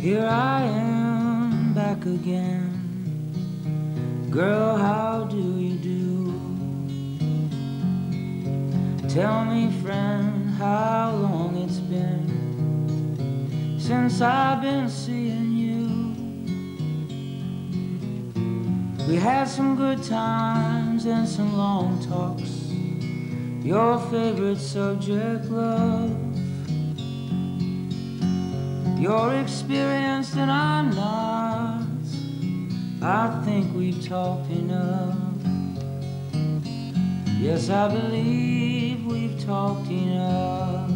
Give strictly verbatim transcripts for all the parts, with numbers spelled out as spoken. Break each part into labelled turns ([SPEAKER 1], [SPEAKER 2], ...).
[SPEAKER 1] Here I am back again. Girl, how do you do? Tell me, friend, how long it's been since I've been seeing you. We had some good times and some long talks. Your favorite subject, love. You're experienced and I'm not. I think we've talked enough. Yes, I believe we've talked enough.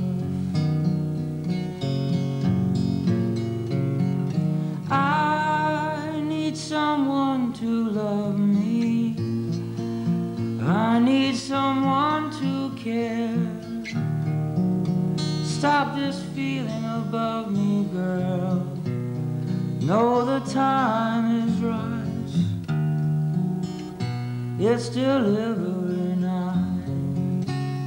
[SPEAKER 1] I need someone to love me. I need someone to care. Stop this feeling above me, girl. Know the time is right. It's delivery night.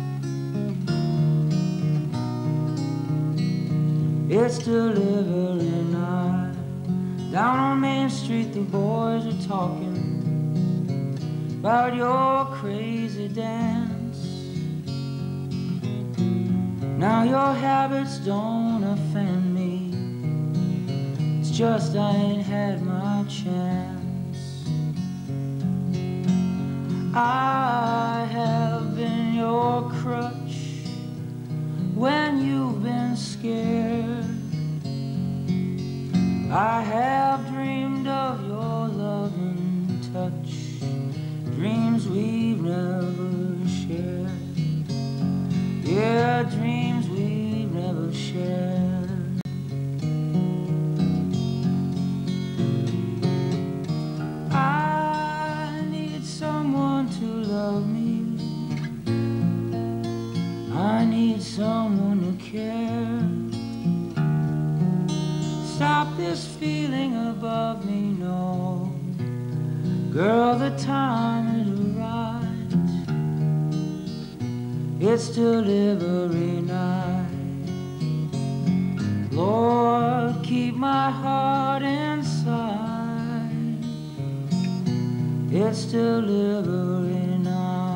[SPEAKER 1] It's delivery night. Down on Main Street the boys are talking about your crazy dance. Now your habits don't offend me. It's just I ain't had my chance. I have been your crutch when you've been scared. I have dreamed of your loving touch, dreams we've never shared. Yeah, dreams we've never shared. I need someone to love me. I need someone to care. Stop this feeling above me, no. Girl, the time is right. It's delivery night. Lord, keep my heart inside. It's delivery night.